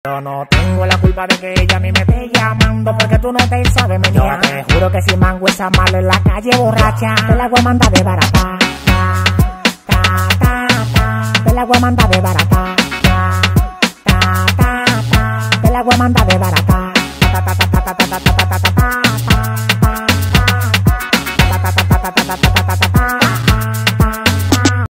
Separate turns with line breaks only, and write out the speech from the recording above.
Yo no tengo la culpa de que ella a mí me esté llamando, porque tú no te sabes menear. Yo te juro que si mango esa mala en la calle borracha, te la voy a mandar de barata. Te la voy a mandar de barata. Te la voy a mandar de barata.